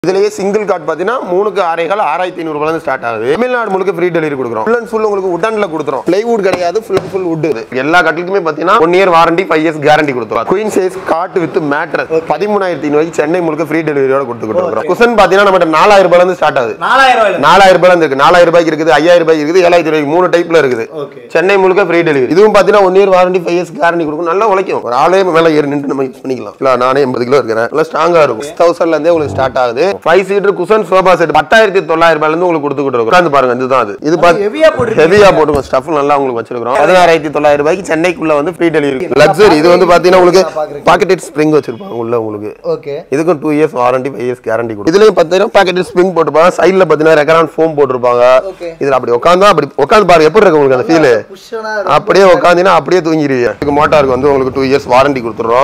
இதுலயே single card பாத்தீங்கன்னா 3க்கு 6500 ரூபாயில இருந்து ஸ்டார்ட் ஆகுது. தமிழ்நாடு முழுக்க ஃப்ரீ டெலிவரி கொடுக்குறோம். ஃபுல் அண்ட் ஃபுல் உங்களுக்கு உட்டன்ல கொடுத்துறோம். பிளைவுட் கிடையாது, ஃபுல் அண்ட் ஃபுல் வுட். எல்லா கட்டிலுக்குமே பாத்தீங்கன்னா 1 இயர் வாரண்டி 5 இயர்ஸ் கேரண்டி கொடுத்துறோம். Queen size cot with mattress 13500 ரூபாய்க்கு சென்னை முழுக்க ஃப்ரீ டெலிவரியோட கொடுத்துட்டு இருக்கோம். குஷன் பாத்தீங்கன்னா நம்ம 4000 ரூபாயில இருந்து ஸ்டார்ட் ஆகுது. 4000 ரூபாயில இருந்து இருக்கு. 4000 ரூபாய்க்கு இருக்குது, 5000 ரூபாய்க்கு இருக்குது, 7000 ரூபாய்க்கு 3 டைப்ல இருக்குது. சென்னை முழுக்க ஃப்ரீ டெலிவரி. இதுவும் பாத்தீங்கன்னா 1 இயர் வாரண்டி 5 இயர்ஸ் கேரண்டி கொடுக்கும். நல்லா உழைக்கும். ஒரு ஆளே மேல ஏறி நின்று நம்ம யூஸ் பண்ணிக்கலாம். இல்ல நானே 80 கிலோ இருக்கேன். நல்லா ஸ்ட்ராங்கா இருக்கும். 6000ல இருந்தே உங்களுக்கு ஸ்டார்ட் ஆகுது. 5 சீட்டர் சோபா செட் 10900 ரூபாயில இருந்து உங்களுக்கு கொடுத்துட்டு இருக்கோம். உட்கார்ந்து பாருங்க, இதுதான் அது. இது ஹெவியா போட்டுங்க. ஸ்டஃப் நல்லா உங்களுக்கு வச்சிருக்கோம். 16900 ரூபாய்க்கு சென்னைக்குள்ள வந்து ஃப்ரீ டெலிவரி. லக்ஸரி. இது வந்து பாத்தீங்கன்னா உங்களுக்கு பாக்கெட் ஸ்ப்ரிங் வச்சிருப்பாங்க உள்ள உங்களுக்கு. ஓகே. இதுக்கு 2 இயர்ஸ் வாரண்டி 5 இயர்ஸ் கேரண்டி கொடுக்கும். இதுலயும் பாத்தீங்கன்னா பாக்கெட் ஸ்ப்ரிங் போட்டுப்பாங்க. சைடுல பாத்தீங்கன்னா ரெக்கரான் ஃபோம் போட்டுருப்பாங்க. இதுல அப்படி உட்கார்ந்து பாருங்க எப்படி இருக்கு உங்களுக்கு அந்த ஃபீல். அப்படியே உட்கார்ந்தீங்கன்னா அப்படியே தூங்கிடுவீங்க. இதுக்கு மோட்டாருக்கு வந்து உங்களுக்கு 2 இயர்ஸ் வாரண்டி கொடுத்துறோம்.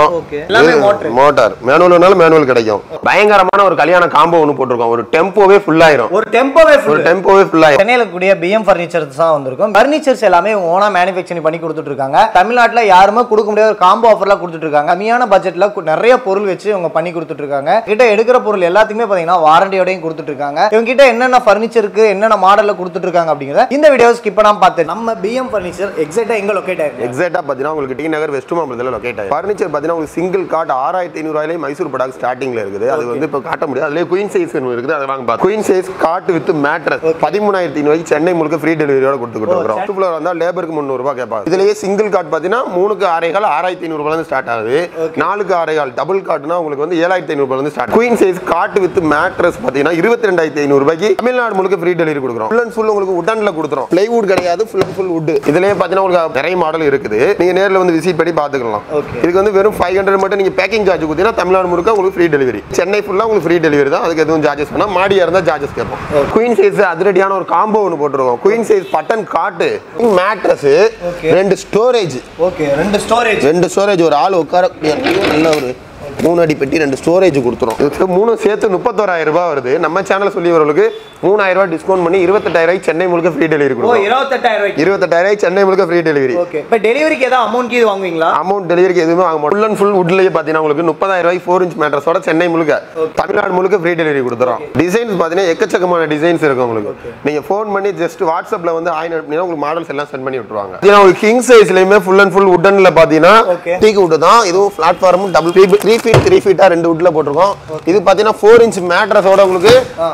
மோட்டார் மேனுவல்னால மேனுவல் கிடைக்கும். பயங்கரமான ஒரு கல்யாண காம்போ ஒன்னு போட்டுருக்கோம். ஒரு டெம்போவே ஃபுல் ஆயிரும். ஒரு டெம்போவே ஃபுல் ஆயிரும். சென்னையில கூடிய பிஎம் ஃபர்னிச்சர்ஸ் தான் வந்திருக்கும். ஃபர்னிச்சர்ஸ் எல்லாமே ஓனா மேனுஃபேக்சரிங் பண்ணி கொடுத்துட்டு இருக்காங்க. தமிழ்நாட்டுல யாருமே கொடுக்க முடியாத ஒரு காம்போ ஆஃபர்ல கொடுத்துட்டு இருக்காங்க. கம்மியான பட்ஜெட்ல நிறைய பொருள் வச்சு அவங்க பண்ணி கொடுத்துட்டு இருக்காங்க. கிட்ட எடுக்கிற பொருள் எல்லாத்துக்குமே பாத்தீங்கன்னா வாரண்டியோடயும் கொடுத்துட்டு இருக்காங்க. இவங்க கிட்ட என்னென்ன ஃபர்னிச்சருக்கு என்னென்ன மாடல்ல கொடுத்துட்டு இருக்காங்க அப்படிங்கறத இந்த வீடியோ ஸ்கிப் பண்ணாம பார்த்து நம்ம பிஎம் ஃபர்னிச்சர் எக்ஸாக்ட்டா எங்க லொகேட் ஆயிருக்கு. எக்ஸாக்ட்டா பாத்தீங்கன்னா உங்களுக்கு டி நகர் வெஸ்ட் மாம்பலத்துல லொகேட் ஆயிருக்கு. ஃபர்னிச்சர் பாத்தீங்கன்னா உங்களுக்கு சிங்கிள் காட் 6500 ரூபாயில மைசூர் படாக் ஸ்டார்டிங்ல இருக்குது. அது வந்து இப்ப காட்ட முடியாது. அதுல குயின் சைஸ் இருக்குது. அது வாங்க பாருங்க. Queen size cot with mattress 13500 ரூபாய்க்கு சென்னை முழுக்க ஃப்ரீ டெலிவரியோட கொடுத்துட்டு இருக்கோம். ஃபர்ஸ்ட் ஃப்ளோர் வந்தா லேபருக்கு 300 ரூபாய் கேட்பாங்க. இதுலயே சிங்கிள் காட் பாத்தீங்கன்னா 3க்கு 6500 ரூபாயில இருந்து ஸ்டார்ட் ஆகுது. 4க்கு 6500 டபுள் காட்னா உங்களுக்கு வந்து 7500 ரூபாயில இருந்து start. Queen size cot with mattress பாத்தீங்கன்னா 22500 ரூபாய்க்கு தமிழ்நாடு முழுக்க ஃப்ரீ டெலிவரி கொடுக்குறோம். ஃபுல் அண்ட் ஃபுல் உங்களுக்கு உட்டன்ல கொடுத்துறோம். பிளைவுட் கிடையாது, ஃபுல் அண்ட் ஃபுல் வுட். இதுலயே பாத்தீங்கன்னா உங்களுக்கு நிறைய மாடல் இருக்குது. நீங்க நேர்ல வந்து விசிட் பண்ணி பாத்துக்கலாம். இதுக்கு வந்து வெறும் 500 மட்டும் நீங்க பேக்கிங் சார்ஜ் கொடுத்தீங்கன்னா தமிழ்நாடு முழுக்க உங்களுக்கு ஃப்ரீ டெலிவரி. சென்னை ஃபுல்லா உங்களுக்கு ஃப்ரீ டெலிவரி தான். அதுக்கு எதுவும் சார்ஜஸ் பண்ணா மாடியா இருந்தா சார்ஜஸ் கேட்போம். குயின் சைஸ் அதிரடியான ஒரு காம்போ ஒன்னு போட்டுருக்கோம். Queen size button cot mattress 2 storage. Okay, 2 storage ஒரு ஆள் உட்கார நல்ல ஒரு 3 அடி பெட்டி 2 ஸ்டோரேஜ் கொடுத்துரும். இது 3 சேர்த்து 31000 ரூபாய் வருது. நம்ம சேனல்ல சொல்லிவர்களுக்கு 3000 ரூபாய் டிஸ்கவுண்ட் பண்ணி 28000 ரூபாய்க்கு சென்னை முழுக்க ஃப்ரீ டெலிவரி கொடுக்கும். 28000 ரூபாய்க்கு சென்னை முழுக்க ஃப்ரீ டெலிவரி. ஓகே. இப்போ டெலிவரிக்கு ஏதாவது அமௌண்ட் கீது வாங்குவீங்களா? அமௌண்ட் டெலிவரிக்கு எதுவுமே வாங்க மாட்டோம். ஃபுல் அண்ட் ஃபுல் வுட்லயே பாத்தீங்கன்னா உங்களுக்கு 30000 ரூபாய்க்கு 4 இன்ச் மேட்ரஸோட சென்னை முழுக்க தமிழ்நாடு முழுக்க ஃப்ரீ டெலிவரி கொடுத்துறோம். டிசைன்ஸ் பாத்தீங்கன்னா எக்கச்சக்கமான டிசைன்ஸ் இருக்கு உங்களுக்கு. நீங்க ஃபோன் பண்ணி ஜஸ்ட் வாட்ஸ்அப்ல வந்து ஆயின் அனுப்பினா உங்களுக்கு மாடல்ஸ் எல்லாம் சென்ட் பண்ணி விட்டுருவாங்க. இது உங்களுக்கு கிங் சைஸ்லயுமே ஃபுல் அண்ட் ஃபுல் வுட்டன்ல பாத்தீங்கன்னா டீக் வுட் தான். இதுவும் பிளாட்ஃபார்மும் டபுள் 3 ஃபீட் 3 ஃபீட்டா 2 வுட்ல போட்டுருக்கோம். இது பாத்தீங்கன்னா 4 இன்ச் மேட்ரஸோட உங்களுக்கு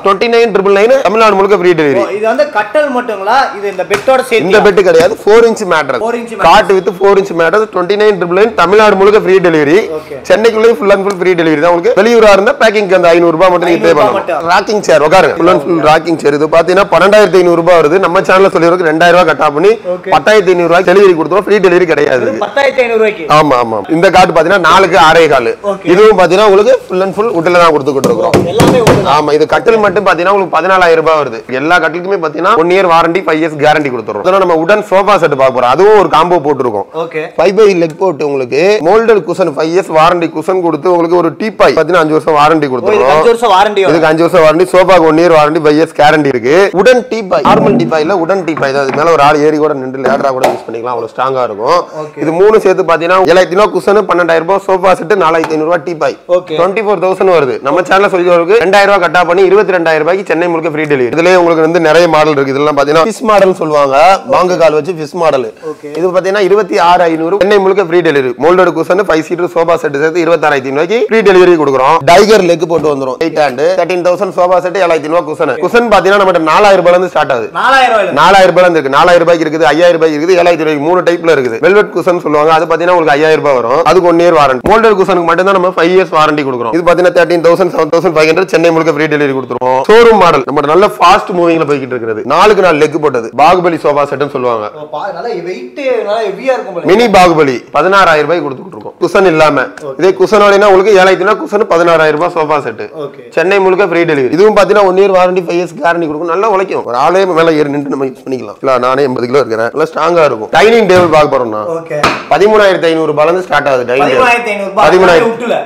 29999 தமிழ்நாடு முழுக்க ஃப்ரீ டெலிவரி. இது வந்து கட்டல் மட்டுங்களா? இது இந்த பெட்டோட சேர்த்து இந்த பெட் கிடையாது. 4 inch mattress cot with 4 inch mattress 29999 Tamil Nadu முழுக்க ஃப்ரீ டெலிவரி. சென்னைக்குள்ளே full and full free delivery தான். உங்களுக்கு வெளியூரா இருந்தா பேக்கிங்க்கு அந்த 500 ரூபாய் மட்டும் நீங்க பே பண்ணலாம். ராக்கிங் சேர் உட்காருங்க. Full and full rocking chair. இது பாத்தீங்கன்னா 12500 ரூபாய் வருது. நம்ம சேனல்ல சொல்லிருக்கு 2000 ரூபாய் கட்டா பண்ணி 10500 ரூபாய் டெலிவரி கொடுத்தோம். ஃப்ரீ டெலிவரி கிடையாது. 10500 ரூபாய்க்கு. ஆமா ஆமா. இந்த காட் பாத்தீங்கன்னா 4க்கு 6.25. இதுவும் பாத்தீங்கன்னா உங்களுக்கு ஃபுல் அண்ட் ஃபுல் வுட்ல தான் கொடுத்துட்டு இருக்கோம். எல்லாமே வுட். ஆமா. இது கட்டில் மட்டும் பாத்தீங்கன்னா உங்களுக்கு 14000 ரூபாய் வருது. எல்லா கட்டிலுக்குமே பாத்தீங்கன்னா 1 இயர் வாரண்டி 5 இயர்ஸ் கேரண்டி கொடுத்துறோம். அதனால நம்ம உடன் சோஃபா செட் பார்க்க போறோம். அதுவும் ஒரு காம்போ போட்டுருக்கோம். ஓகே. 5x லெக் போட்டு உங்களுக்கு moulded cushion 5 years warranty cushion கொடுத்து உங்களுக்கு ஒரு டீபாய் பாத்தீங்கன்னா 5 வருஷம் வாரண்டி கொடுத்துறோம். 5 வருஷம் வாரண்டி. இதுக்கு 5 வருஷம் வாரண்டி. சோஃபாக்கு 1 இயர் வாரண்டி 5 இயர்ஸ் கேரண்டி இருக்கு. உடன் டீபாய் நார்மல் டீபாய்ல உடன் டீபாய் தான். அது மேல ஒரு ஆள் ஏறி கூட நின்று லேடரா கூட யூஸ் பண்ணிக்கலாம். அவ்வளவு ஸ்ட்ராங்கா இருக்கும். இது 3 சேர்த்து பாத்தீங்கன்னா 7000 ரூபாய் குஷன் 12000 ரூபாய் சோஃபா செட் 4500 ரூபாய் டீபாய் 24000 வருது. நம்ம சேனல்ல சொல்லிருக்கு 2000 ரூபாய் கட்டா பண்ணி 22000 ரூபாய்க்கு சென்னை முழுக்க ஃப்ரீ டெலிவரி. இதுலயே உங்களுக்கு வந்து நிறைய மாடல் இருக்கு. இதெல்லாம் பாத்தீங்கன்னா ஃபிஷ் மாடல் சொல்லுவாங்க. பாங்க கால் வச்சு ஃபிஷ் மாடல். இது பாத்தீங்கன்னா 26500 சென்னை முழுக்க free delivery. Moulded cushion 5 seater sofa set சேர்த்து 26500 ரூபாய்க்கு ஃப்ரீ டெலிவரி கொடுக்குறோம். டைகர் லெக் போட்டு வந்துரும். 8 ஹேண்ட் 13000 சோஃபா செட் 7000 ரூபாய் குஷன். குஷன் பாத்தீங்கன்னா நம்ம 4000 ரூபாயில இருந்து ஸ்டார்ட் ஆகுது. 4000 ரூபாயில இருந்து இருக்கு. 4000 ரூபாய்க்கு இருக்குது, 5000 ரூபாய்க்கு இருக்குது, 7000 ரூபாய்க்கு 3 டைப்ல இருக்குது. வெல்வெட் குஷன் சொல்லுவாங்க. அது பாத்தீங்கன்னா உங்களுக்கு 5000 ரூபாய் வரும். அதுக்கு 1 இயர் வாரண்டி. மோல்டட் குஷனுக்கு மட்டும் தான் நம்ம 5 இயர்ஸ் வாரண்டி கொடுக்குறோம். இது பாத்தீங்கன்னா 13000 7500 சென்னை முழுக்க ஃப்ரீ டெலிவரி கொடுத்துருவோம். ஷோரூம் மாடல் நம்ம நல்ல ஃபாஸ்ட் மூவிங்ல போயிட்டு இருக்குது. 4க்கு 4 லெக் போட்டது பாகுபலி சோஃபா செட்னு சொல்லுவாங்க. நல்ல வெயிட் நல்ல ஹெவியா இருக்கும். மினி பாகுபலி 16000 ரூபாய் கொடுத்துட்டு இருக்கோம். குஷன் இல்லாம. இதே குஷனோடனா உங்களுக்கு 7000 குஷன் 16000 ரூபாய் சோஃபா செட். சென்னை முழுக்க ஃப்ரீ டெலிவரி. இதுவும் பாத்தீங்கன்னா 1 இயர் வாரண்டி 5 இயர்ஸ் கேரண்டி கொடுக்கும். நல்லா உழைக்கும். ஒரு ஆளே மேல ஏறி நின்று நம்ம யூஸ் பண்ணிக்கலாம். இல்ல நானே 80 கிலோ இருக்கேன். நல்லா ஸ்ட்ராங்கா இருக்கும். டைனிங் டேபிள் பார்க்க போறோம்னா 13500 ரூபாயில இருந்து ஸ்டார்ட் ஆகுது. டைனிங் 13500 வுட்ல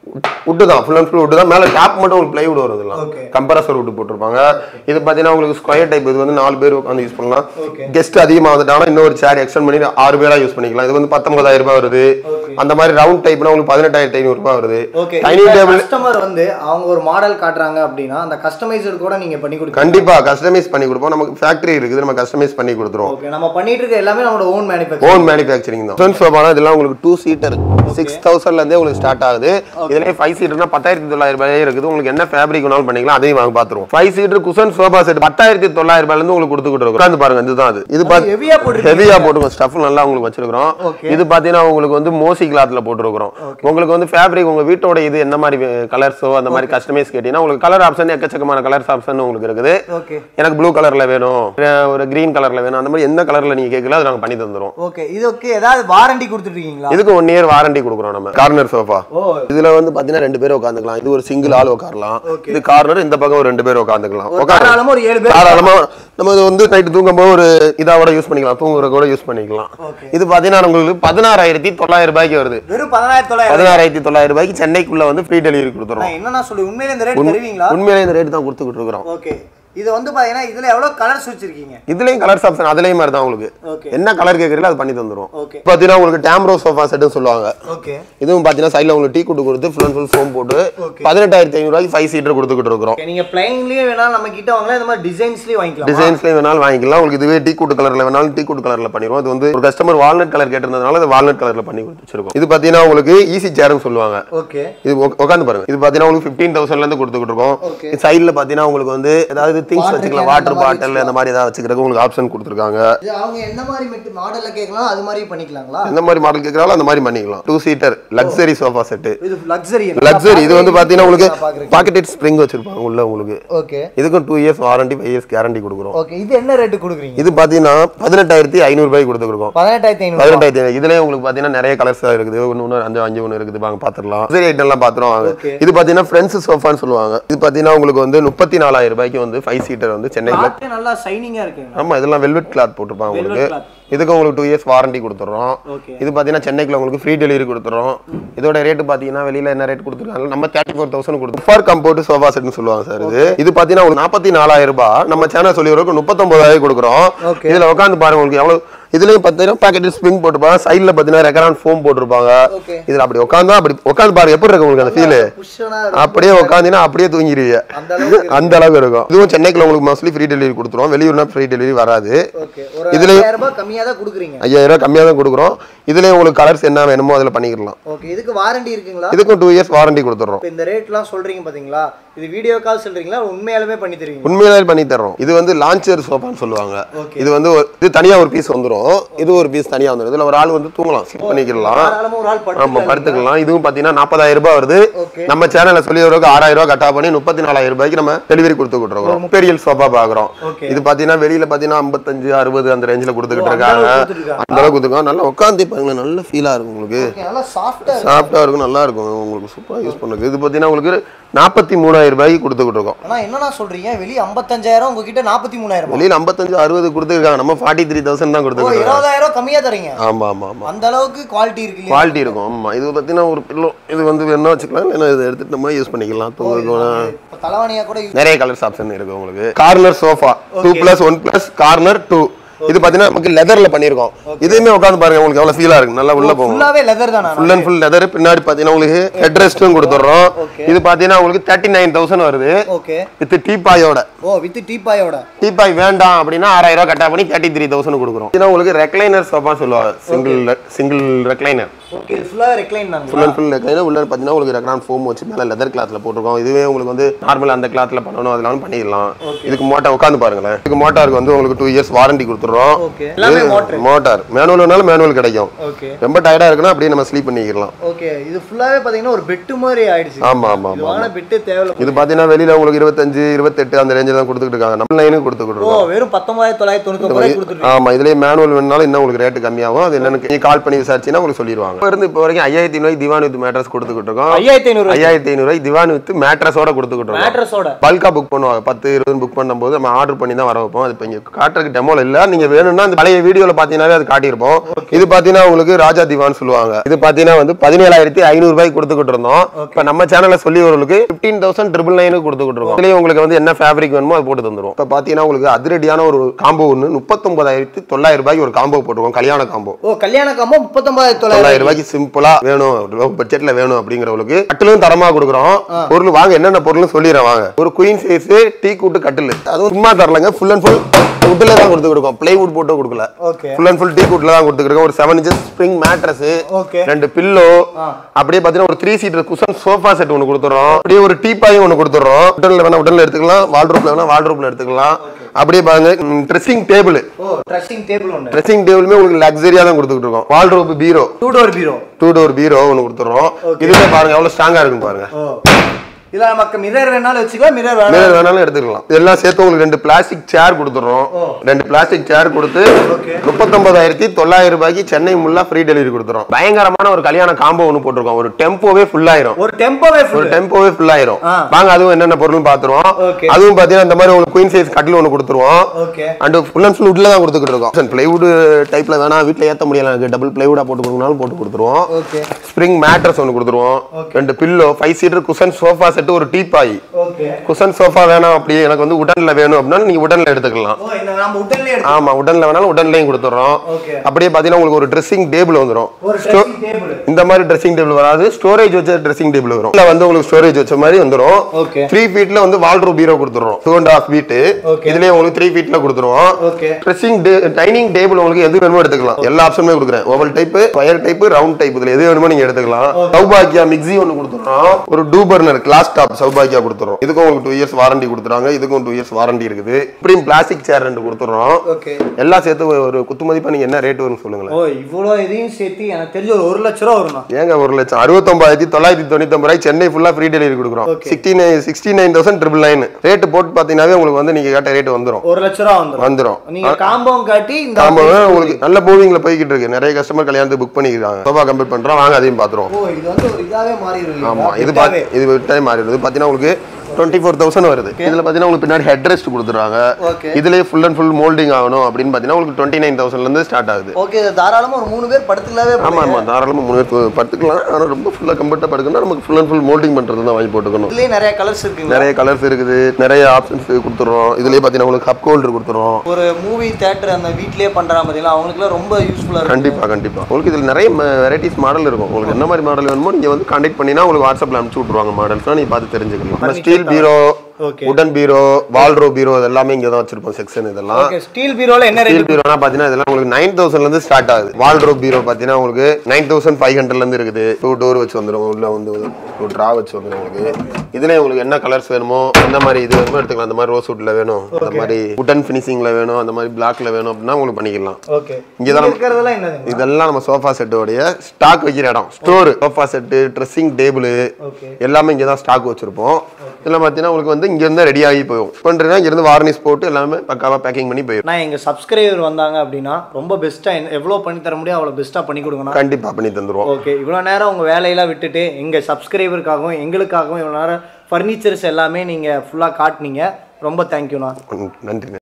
wood தான் full and full wood தான் மேல டாப் மட்டும் உங்களுக்கு plywood வரும் இதெல்லாம் கம்ப்ரசர் wood போட்டுருப்பாங்க இது பாத்தீங்கன்னா உங்களுக்கு ஸ்கொயர் டைப் இது வந்து 4 பேர் உட்கார்ந்து யூஸ் பண்ணலாம் கெஸ்ட் அதிகமா வந்துட்டானா இன்னொரு சேர் எக்ஸ்டெண்ட் பண்ணி 6 பேரா யூஸ் பண்ணிக்கலாம் இது வந்து 19000 ரூபாய் வருது அந்த மாதிரி ரவுண்ட் டைப்னா உங்களுக்கு 18500 ரூபாய் வருது டைனி டேபிள் கஸ்டமர் வந்து அவங்க ஒரு மாடல் காட்றாங்க அப்படினா அந்த கஸ்டமைஸ்டு கூட நீங்க பண்ணி கொடுப்பீங்க கண்டிப்பா கஸ்டமைஸ் பண்ணி கொடுப்போம் நமக்கு ஃபேக்டரி இருக்குது நம்ம கஸ்டமைஸ் பண்ணி கொடுத்துறோம் ஓகே நம்ம பண்ணிட்டு இருக்க எல்லாமே நம்மளோட ஓன் மேனுஃபேக்சரிங் தான் குஷன் சோஃபானா இதெல்லாம் உங்களுக்கு 2 சீட்டர் 6000 ல இருந்தே உங்களுக்கு ஸ்டார்ட் ஆகுது இதுலயே 5 சீட்டர்னா 10900 ரூபாய் இருக்குது உங்களுக்கு என்ன ஃபேப்ரிக் வேணாலும் பண்ணிக்கலாம் அதையும் வாங்க பாத்துறோம் 5 சீட்டர் குஷன் சோஃபா செட் 10900 ரூபாயில இருந்து உங்களுக்கு கொடுத்துக்கிட்டு இருக்கோம் உட்கார்ந்து பாருங்க இதுதான் அது இது பாத்து ஹெவியா போட்டுங்க ஸ்டஃப் நல்லா உங்களுக்கு வச்சிருக்கோம் இது பாத்தீங்கன்னா உங்களுக்கு வந்து மோசி கிளாத்ல போட்டுருக்கோம் உங்களுக்கு வந்து ஃபேப்ரிக் உங்க வீட்டோட இது என்ன மாதிரி கலர்ஸோ அந்த மாதிரி கஸ்டமைஸ் கேட்டினா உங்களுக்கு கலர் ஆப்ஷன் எக்கச்சக்கமான கலர்ஸ் ஆப்ஷன் உங்களுக்கு இருக்குது எனக்கு ப்ளூ கலர்ல வேணும் ஒரு கிரீன் கலர்ல வேணும் அந்த மாதிரி என்ன கலர்ல நீங்க கேட்கல அது நாங்க பண்ணி தந்துறோம் ஓகே இதுக்கு ஏதாவது வாரண்டி கொடுத்துட்டீங்களா இதுக்கு 1 இயர் வாரண்டி கொடுக்குறோம் நம்ம கார்னர் சோஃபா இதுல வந்து பாத்தீங்கன்னா 2 பேர் உட்கார்ந்துக்கலாம் இது ஒரு சிங்கிள் ஆள் உட்காரலாம் இது கார்னர் இந்த பக்கம் ஒரு 2 பேர் உட்கார்ந்துக்கலாம் தாராளமா ஒரு 7 பேர் தாராளமா நம்ம இது வந்து நைட் தூங்கும்போது ஒரு இதாவோட யூஸ் பண்ணிக்கலாம் தூங்குற கூட யூஸ் பண்ணிக்கலாம் இது பாத்தீங்கன்னா உங்களுக்கு 16900 ரூபாய்க்கு வருது வெறும் 16900 ரூபாய்க்கு சென்னைக்குள்ள வந்து ஃப்ரீ டெலிவரி கொடுத்துறோம் என்னன்னா சொல்லி உண்மையிலே இந்த ரேட் தருவீங்களா உண்மையிலே இந்த ரேட் தான் கொடுத்துக்கிட்டு இருக்கோம் ஓகே இது வந்து பாத்தீங்கன்னா இதுல எவ்வளவு கலர்ஸ் வச்சிருக்கீங்க இதுலயும் கலர்ஸ் ஆப்ஷன் அதுலயும் மாதிரி தான் உங்களுக்கு என்ன கலர் கேக்குறீங்களோ அது பண்ணி தந்துரும் பாத்தீங்கன்னா உங்களுக்கு டேம்ரோ சோஃபா செட்னு சொல்லுவாங்க இதுவும் பாத்தீங்கன்னா சைடுல உங்களுக்கு டீ குட் கொடுத்து ஃபுல் அண்ட் ஃபுல் ஃபோம் போட்டு 18500 ரூபாய்க்கு 5 சீட்டர் கொடுத்துக்கிட்டு இருக்கோம் நீங்க பிளைன்லயே வேணாலும் நம்ம கிட்ட வாங்கலாம் இந்த மாதிரி டிசைன்ஸ்லயே வாங்கிக்கலாம் டிசைன்ஸ்லயே வேணாலும் வாங்கிக்கலாம் உங்களுக்கு இதுவே டீ குட் கலர்ல வேணாலும் டீ குட் கலர்ல பண்ணிடுவோம் இது வந்து ஒரு கஸ்டமர் வால்நட் கலர் கேட்டிருந்ததுனால அது வால்நட் கலர்ல பண்ணி கொடுத்துச்சிருக்கோம் இது பாத்தீங்கன்னா உங்களுக்கு ஈஸி சேர்னு சொல்லுவாங்க இது உட்கார்ந்து பாருங்க இது பாத்தீங்கன்னா உங்களுக்கு 15000 ல இருந்து கொடுத்துக்கிட்டு இருக்கோம் சைடுல பாத்தீங்கன்னா உங்களுக்கு வந்து ஏதாவது திங்ஸ் வச்சுக்கலாம் வாட்டர் பாட்டில் அந்த மாதிரி ஏதாவது வச்சுக்கிறதுக்கு உங்களுக்கு ஆப்ஷன் கொடுத்துருக்காங்க அவங்க என்ன மாதிரி மாடல்ல கேட்கலாம் அது மாதிரி பண்ணிக்கலாங்களா எந்த மாதிரி மாடல் கேட்கறாங்களோ அந்த மாதிரி பண்ணிக்கலாம் 2 சீட்டர் லக்ஸரி சோஃபா செட் இது லக்ஸரி இது வந்து பாத்தீங்கன்னா உங்களுக்கு பாக்கெட்டட் ஸ்ப்ரிங் வச்சிருப்பாங்க உள்ள உங்களுக்கு ஓகே இதுக்கும் 2 இயர்ஸ் வாரண்டி 5 இயர்ஸ் கேரண்டி கொடுக்குறோம் ஓகே இது என்ன ரேட் கொடுக்குறீங்க இது பாத்தீங்கன்னா 18500 ரூபாய்க்கு கொடுத்துருக்கோம் 18500 இதுலயே உங்களுக்கு பாத்தீங்கன்னா நிறைய கலர்ஸ் இருக்குது இன்னொரு 5 ஒன்னு இருக்குது வாங்க பாத்துறலாம் சரி ஐட்டம் எல்லாம் பாத்துறோம் வாங்க இது பாத்தீங்கன்னா ஃப்ரெண்ட்ஸ் சோஃபான்னு சொல்லுவாங்க இது பாத்தீங்கன்னா உங்களுக்கு வந்து 34000 ரூபாய்க்கு வந்து 5 சீட்டர் வந்து சென்னையில நல்லா ஷைனிங்கா இருக்கு ஆமா இதெல்லாம் வெல்வெட் கிளாத் போட்டுருப்பாங்க உங்களுக்கு இதுக்கு உங்களுக்கு 2 இயர்ஸ் வாரண்டி கொடுத்துறோம் இது பாத்தீங்கன்னா சென்னைக்குள்ள உங்களுக்கு ஃப்ரீ டெலிவரி கொடுத்துறோம் இதோட ரேட் பாத்தீங்கன்னா வெளியில என்ன ரேட் கொடுத்துருக்காங்க நம்ம 34000 கொடுத்து ஃபார் கம்போர்ட் சோஃபா செட்னு சொல்லுவாங்க சார் இது பாத்தீங்கன்னா உங்களுக்கு 44000 ரூபாய் நம்ம சேனல் சொல்லி வரக்கு 39000 கொடுக்குறோம் இதுல உட்காந்து பாருங்க உங்களுக்கு எவ்வளவு இதுலயும் பாத்தீங்கன்னா பாக்கெட் ஸ்ப்ரிங் போட்டுப்பாங்க சைடுல பாத்தீங்கன்னா ரெக்கரான் ஃபோம் போட்டுருப்பாங்க இதுல அப்படி உட்காந்து பாருங்க எப்படி இருக்கு உங்களுக்கு அந்த ஃபீல் அப்படியே உட்காந்துனா அப்படியே தூங்கிடுவீங்க அந்த அளவுக்கு இருக்கும் இதுவும் சென்னைக்குள்ள உங்களுக்கு மோஸ்ட்லி ஃப்ரீ டெலிவரி கொடுத்துருவோம் வெளியூர்னா ஃப்ரீ டெலிவரி வராது இதுல 5000 ரூபாய் கம்மியா தான் கொடுக்குறோம் இதுலயும் உங்களுக்கு கலர்ஸ் என்ன வேணுமோ அதுல பண்ணிக்கலாம் இதுக்கு வாரண்டி இருக்குங்களா இதுக்கும் 2 இயர்ஸ் வாரண்டி கொடுத்துறோம் இந்த ரேட்லாம் சொல்றீங்க பாத்தீங்களா இது வீடியோ கால் சொல்றீங்களா உண்மையாலுமே பண்ணி தருவீங்க உண்மையாலுமே பண்ணி தரோம் இது வந்து லான்ச்சர் சோஃபான்னு சொல்லுவாங்க இது வந்து இது தனியா ஒரு பீஸ் வந்துரும் இது ஒரு பீஸ் தனியா வந்துரும் இதுல ஒரு ஆள் வந்து தூங்கலாம் ஸ்லிப் பண்ணிக்கலாம் ஆமா படுத்துக்கலாம் இதுவும் பாத்தீங்கன்னா 40000 ரூபாய் வருது நம்ம சேனல்ல சொல்லி ஒரு 6000 ரூபாய் கட்டா பண்ணி 34000 ரூபாய்க்கு நம்ம டெலிவரி கொடுத்துக்கிட்டு இருக்கோம் பெரியல் சோஃபா பாக்குறோம் இது பாத்தீங்கன்னா வெளியில பாத்தீங்கன்னா 55 60 அந்த ரேஞ்சில கொடுத்துக்கிட்டு இருக்காங்க அந்த அளவுக்கு கொடுத்துருக்காங்க நல்லா உட்காந்து பாருங்க நல்ல ஃபீலா இருக்கும் உங்களுக்கு நல்லா சாஃப்டா இருக்கும் நல்லா இருக்கும் உங்களுக்கு சூப்பரா யூஸ் பண்ணுங்க இது பாத்தீங்கன்னா உங்களுக்கு 43000 ரூபாய்க்கு கொடுத்துக்கிட்டு இருக்கோம் ஆனா என்னன்னா சொல்றீங்க வெளிய 55000 உங்ககிட்ட 43000 வெளியில 55 60 கொடுத்துருக்காங்க நம்ம 43000 தான் கொடுத்துருக்கோம் 20000 கம்மியா தரீங்க ஆமா ஆமா ஆமா அந்த அளவுக்கு குவாலிட்டி இருக்கு குவாலிட்டி இருக்கும் ஆமா இது பாத்தீங்கன்னா ஒரு பில்லோ இது வந்து வேணா வச்சுக்கலாம் இல்ல இத எடுத்துட்டு நம்ம யூஸ் பண்ணிக்கலாம் தூங்குறதுக்கு தலவாணியா கூட நிறைய கலர்ஸ் ஆப்ஷன் இருக்கு உங்களுக்கு கார்னர் சோஃபா 2+1+ கார்னர் 2 இது பாத்தீங்கன்னா நமக்கு லெதர்ல பண்ணிருக்கோம் இதுமே உட்கார்ந்து பாருங்க உங்களுக்கு எவ்வளவு ஃபீலா இருக்கு நல்லா உள்ள போகும் ஃபுல்லாவே லெதர் தானா ஃபுல் அண்ட் ஃபுல் லெதர் பின்னாடி பாத்தீங்கன்னா உங்களுக்கு ஹெட் ரெஸ்டும் கொடுத்துறோம் இது பாத்தீங்கன்னா உங்களுக்கு 39000 வருது ஓகே வித் டீபாயோட வித் டீபாயோட டீபாய் வேண்டாம் அப்படினா 6000 ரூபாய் கட்டா பண்ணி 33000 கொடுக்குறோம் இது உங்களுக்கு ரெக்லைனர் சோஃபா சொல்லுவாங்க சிங்கிள் ரெக்லைனர் ஓகே ஃபுல்லா ரெக்லைன் தான் ஃபுல் அண்ட் ஃபுல் ரெக்லைனர் உள்ள பாத்தீங்கன்னா உங்களுக்கு ரெக்ரான் ஃபோம் வச்சு மேல லெதர் கிளாத்ல போட்டுருக்கோம் இதுவே உங்களுக்கு வந்து நார்மல் அந்த கிளாத்ல பண்ணனும் அதெல்லாம் பண்ணிடலாம் இதுக்கு மோட்டார் உட்கார்ந்து பாருங்களேன் இதுக்கு மோட்டாருக்கு வந்து உங்களுக்கு 2 இயர்ஸ் வாரண்டி கொடுத்துறோம் ஓகே எல்லாமே மோட்டார் மேனுவல்னால மேனுவல் கிடைக்கும் ஓகே ரொம்ப டயர்டா இருக்குனா அப்படியே நம்ம ஸ்லீப் பண்ணிக்கலாம் ஓகே இது ஃபுல்லாவே பாத்தீங்கன்னா ஒரு பெட் மாதிரி ஆயிடுச்சு ஆமா ஆமா இது வாங்க பெட் தேவையில்லை இது பாத்தீங்கன்னா வெளியில உங்களுக்கு 25 28 அந்த ரேஞ்சில தான் கொடுத்துட்டு இருக்காங்க நம்ம லைனுக்கு கொடுத்துட்டு இருக்கோம் வெறும் 19999 கொடுத்துட்டு ஆமா இதுலயே மேனுவல் வேணாலும் இன்னும் உங்களுக்கு ரேட் கம்மியாகும் அது என்னன்னு நீ கால் பண்ணி விசாரிச்சீனா உங்களுக்கு சொல்லிடுவாங்க இருந்து இப்போ வரைக்கும் 5500 திவான் வித் மேட்ரஸ் கொடுத்துக்கிட்டு இருக்கோம். 5500 திவான் வித் மேட்ரஸோட கொடுத்துக்கிட்டு இருக்கோம். மேட்ரஸோட பல்கா புக் பண்ணுவாங்க. 10-20 புக் பண்ணும்போது நம்ம ஆர்டர் பண்ணி தான் வர வைப்போம். அது இப்போ இங்க காட்டுறதுக்கு டெமோல இல்ல. நீங்க வேணும்னா அந்த பழைய வீடியோல பாத்தீங்கன்னாவே அது காட்டியிருப்போம். இது பாத்தீங்கன்னா உங்களுக்கு ராஜா திவான் சொல்லுவாங்க. இது பாத்தீங்கன்னா வந்து 17500 ரூபாய்க்கு கொடுத்துக்கிட்டு இருந்தோம். இப்போ நம்ம சேனல்ல சொல்லி உங்களுக்கு 15999 கொடுத்துக்கிட்டு இருக்கோம். இதுலயே உங்களுக்கு வந்து என்ன ஃபேப்ரிக் வேணுமோ அது போட்டு தந்துரும். இப்போ பாத்தீங்கன்னா உங்களுக்கு அதிரடியான ஒரு காம்போ ஒன்னு 39900 ரூபாய்க்கு ஒரு காம்போ போட்டுருக்கோம். கல்யாண காம்போ. கல்யாண காம்போ 39900 ரூபாய்க்கு சிம்பிளா வேணும், லோ பட்ஜெட்ல வேணும் அப்படிங்கிறவங்களுக்கு கட்டிலும் தரமா கொடுக்குறோம். பொருள் வாங்க, என்னென்ன பொருள் சொல்லிடுறேன் வாங்க. ஒரு குயின் சைஸ் டீ கூட்டு கட்டில், அதுவும் சும்மா தரலங்க, ஃபுல் அண்ட் ஃபுல் வுட்ல தான் கொடுத்துருக்கோம். பிளைவுட் போட்டு கொடுக்கல, ஃபுல் அண்ட் ஃபுல் டீ கூட்ல தான் கொடுத்துருக்கோம். ஒரு 7 inches ஸ்ப்ரிங் மேட்ரஸ், 2 பில்லோ, அப்படியே பாத்தீங்கன்னா ஒரு 3 சீட்டர் குஷன் சோஃபா செட் ஒன்னு கொடுத்துறோம். அப்படியே ஒரு டீபாயும் ஒன்னு கொடுத்துறோம். உடன்ல வேணா உடன்ல எடுத்துக்கலாம், வால்ட்ரோப்ல வேணா வால்ட்ரோப்ல எடுத்துக்கலாம். அப்படியே பாருங்க ட்ரெஸ்ஸிங் டேபிள். ட்ரெஸ்ஸிங் டேபிளுமே உங்களுக்கு லக்ஸரியா தான் கொடுத்துட்டு இருக்கோம். வால்ட்ரோப் பீரோ, 2 டோர் பீரோ ஒன்னு கொடுத்துறோம். இதுல பாருங்க எவ்வளவு ஸ்ட்ராங்கா இருக்குன்னு பாருங்க. இல்ல நமக்கு மிரர் வேணாலும் வெச்சுக்கலாம், மிரர் வேணாலும் எடுத்துக்கலாம். இதெல்லாம் சேர்த்து உங்களுக்கு 2 பிளாஸ்டிக் சேர் கொடுத்துறோம். 2 பிளாஸ்டிக் சேர் கொடுத்து 39900 ரூபாய்க்கு சென்னை முல்லா ஃப்ரீ டெலிவரி கொடுத்துறோம். பயங்கரமான ஒரு கல்யாண காம்போ ஒன்னு போட்டுருக்கோம். ஒரு டெம்போவே ஃபுல் ஆயிரும். வாங்க அதுவும் என்னென்ன பொருள் பாத்துருவோம். அதுவும் பாத்தீங்கன்னா இந்த மாதிரி உங்களுக்கு குயின் சைஸ் கட்டில் ஒன்னு கொடுத்துருவோம். அண்ட் ஃபுல் அண்ட் ஃபுல் வுட்ல தான் கொடுத்துக்கிட்டு இருக்கோம். பிளைவுட் டைப்ல வேணா வீட்ல ஏத்த முடியல, டபுள் பிளைவுடா போட்டு கொடுக்கனாலும் போட்டு கொடுத்துருவோம். ஸ்ப்ரிங் மேட்ரஸ் ஒன்னு கொடுத்துருவோம். 2 pillow, 5 seater cushion sofa set, ஒரு டீபாய். குஷன் சோஃபா வேணாம் அப்படியே எனக்கு வந்து உடன்ல வேணும் அப்படின்னா நீங்க உடன்ல எடுத்துக்கலாம். ஆமா, உடன்ல வேணாலும் உடன்லயும் கொடுத்துறோம். அப்படியே பாத்தீங்கன்னா உங்களுக்கு ஒரு ட்ரெஸ்ஸிங் டேபிள் வந்துரும். இந்த மாதிரி ட்ரெஸ்ஸிங் டேபிள் வராது, ஸ்டோரேஜ் வச்ச ட்ரெஸ்ஸிங் டேபிள் வரும். இதுல வந்து உங்களுக்கு ஸ்டோரேஜ் வச்ச மாதிரி வந்துரும். 3 ஃபீட்ல வந்து வால்ட்ரோப் பீரோ கொடுத்துறோம். 2.5 ஃபீட் இதுலயே உங்களுக்கு 3 ஃபீட்ல கொடுத்துருவோம். ட்ரெஸ்ஸிங் டைனிங் டேபிள் உங்களுக்கு எது வேணுமோ எடுத்துக்கலாம். எல்லா ஆப்ஷனுமே கொடுக்குறேன். Oval type, square type, round type, இதுல எது வேணுமோ நீங்க எடுத்துக்கலாம். சௌபாக்கியா மிக்ஸி ஒன்னு கொடுத்துறோம். ஒரு 2 பர்னர் கிளாஸ் டாப் சௌபாக்கியா கொடுத்துறோம். இதுக்கும் உங்களுக்கு 2 இயர்ஸ் வாரண்டி கொடுத்துறாங்க. இதுக்கும் 2 இயர்ஸ் வாரண்டி இருக்குது. இப்படியும் பிளாஸ்டிக் சேர் 2 கொடுத்துறோம். எல்லாம் சேர்த்து ஒரு குத்து மதிப்பா நீங்க என்ன ரேட் வரும் சொல்லுங்களேன். இவ்வளோ இதையும் சேர்த்து எனக்கு தெரிஞ்ச ஒரு 1 லட்சம் ரூபா வரும். ஏங்க 1 லட்சம் 69999 ரூபாய் சென்னை ஃபுல்லா ஃப்ரீ டெலிவரி கொடுக்குறோம். 69,999 ரேட் போட்டு பாத்தீங்கன்னாவே உங்களுக்கு வந்து நீங்க கேட்ட ரேட் வந்துரும். 1 லட்சம் ரூபா வந்துரும். நீங்க காம்போ காட்டி இந்த காம்போ உங்களுக்கு நல்ல மூவிங்ல போய்கிட்டு இருக்கு. நிறைய கஸ்டமர் கல்யாணத்துக்கு புக் பண்ணிருக்காங்க. சோபா கம்ப்ளீட் பண்றோம், வாங்க அதையும் பாத்துறோம். இது வந்து ஒரு இதாவே மாறிடுது. ஆமா, இது விட்டாவே மாறிடுது. பாத்தீங்கன்னா உங்களுக்கு 24,000 வருது. இதுல பாத்தீங்கன்னா உங்களுக்கு பின்னாடி ஹெட் ரெஸ்ட் கொடுத்துறாங்க. இதுலயே ஃபுல் அண்ட் ஃபுல் மோல்டிங் ஆகணும் அப்படின்னு பாத்தீங்கன்னா உங்களுக்கு 29,000 இருந்து ஸ்டார்ட் ஆகுது. ஓகே, தாராளமா ஒரு 3 பேர் படுத்துக்கலாவே. ஆமா, தாராளமா 3 பேர் படுத்துக்கலாம். ஆனா ரொம்ப ஃபுல்லா கம்ஃபர்ட்டா படுக்கணும்னா நமக்கு ஃபுல் அண்ட் ஃபுல் மோல்டிங் பண்றது தான் வாங்கி போட்டுக்கணும். இதுலயே நிறைய கலர்ஸ் இருக்கு. நிறைய கலர்ஸ் இருக்குது, நிறைய ஆப்ஷன்ஸ் கொடுத்துறோம். இதுலயே பாத்தீங்கன்னா உங்களுக்கு கப் ஹோல்டர் கொடுத்துறோம். ஒரு மூவி தியேட்டர் அந்த வீட்லயே பண்றா மாதிரிலாம் அவங்களுக்கு ரொம்ப யூஸ்ஃபுல்லா இருக்கும். கண்டிப்பா உங்களுக்கு இதுல நிறைய வெரைட்டிஸ் மாடல் இருக்கும். உங்களுக்கு என்ன மாதிரி மாடல் வேணுமோ நீங்க வந்து கான்டாக்ட் பண்ணினா உங்களுக்கு வாட்ஸ்அப்ல அனுப்பிச்சு விட்டுருவாங்க. மாடல்ஸ்லாம் நீங்க பார்த்து தெரிஞ்சுக்கலாம். ஸ்டீல் பீரோ, உடன் பீரோ, வால்ட்ரோப் பீரோ எல்லாமே இங்க தான் வச்சிருப்போம் செக்ஷன். இதெல்லாம் ஸ்டீல் பீரோல என்ன ரேட்? ஸ்டீல் பீரோனா பாத்தீங்கன்னா இதெல்லாம் உங்களுக்கு 9,000 ல இருந்து ஸ்டார்ட் ஆகுது. வால்ட்ரோப் பீரோ பாத்தீங்கன்னா உங்களுக்கு 9,500 ல இருந்து இருக்குது. 2 டோர் வச்சு வந்துரும். உள்ள வந்து ஒரு டிரா வச்சு வந்துரும் உங்களுக்கு. இதுல உங்களுக்கு என்ன கலர்ஸ் வேணுமோ அந்த மாதிரி இது வேணுமோ எடுத்துக்கலாம். அந்த மாதிரி ரோஸ் வுட்ல வேணும், அந்த மாதிரி உடன் ஃபினிஷிங்ல வேணும், அந்த மாதிரி பிளாக்ல வேணும் அப்படினா உங்களுக்கு பண்ணிக்கலாம். ஓகே, இங்க தான் இருக்குறதெல்லாம் என்னது? இதெல்லாம் நம்ம சோஃபா செட்டோட ஸ்டாக் வைக்கிற இடம். Store, sofa set, dressing table எல்லாமே இங்க தான் ஸ்டாக் வச்சிருப்போம். இதெல்லாம் பாத்தீங்கன்னா உங்களுக்கு வந்து இங்க இருந்து ரெடி ஆகி போகும். பண்றேன்னா இங்க இருந்து வார்னிஷ் போட்டு எல்லாமே பக்காவா பேக்கிங் பண்ணி போயிடும். நான் எங்க சப்ஸ்கிரைபர் வந்தாங்க அப்படினா ரொம்ப பெஸ்டா எவ்வளவு பண்ணி தர முடியும் அவ்வளவு பெஸ்டா பண்ணி கொடுங்க. கண்டிப்பா பண்ணி தந்துருவோம். ஓகே, இவ்வளவு நேரம் உங்க வேலையெல்லாம் விட்டுட்டு எங்க சப்ஸ்கிரைபருக்காகவும் எங்களுக்காகவும் இவ்வளவு நேரம் ஃபர்னிச்சர்ஸ் எல்லாமே நீங்க ஃபுல்லா காட்டுனீங்க. ரொம்ப தேங்க்யூண்ணா. நன்றி.